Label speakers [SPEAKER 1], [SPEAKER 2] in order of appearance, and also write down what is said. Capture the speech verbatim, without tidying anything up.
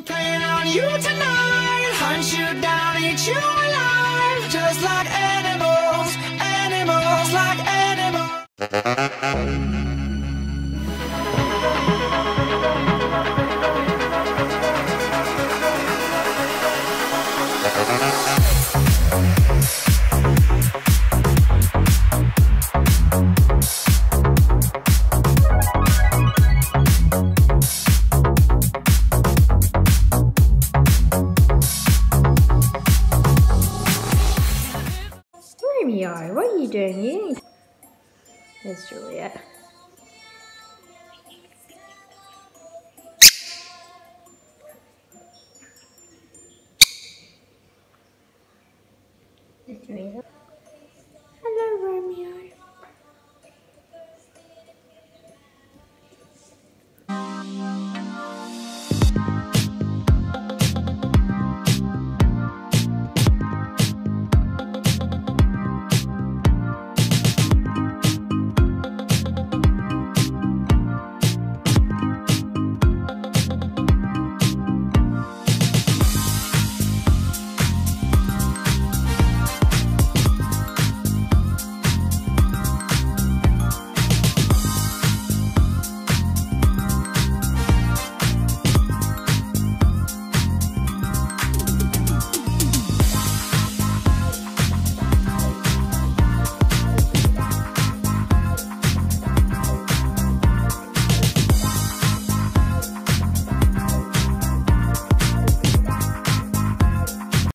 [SPEAKER 1] Playing on you tonight, hunt you down, eat you alive, just like animals, animals, like animals.
[SPEAKER 2] Romeo, what are you doing here? There's Juliet. There's Teresa.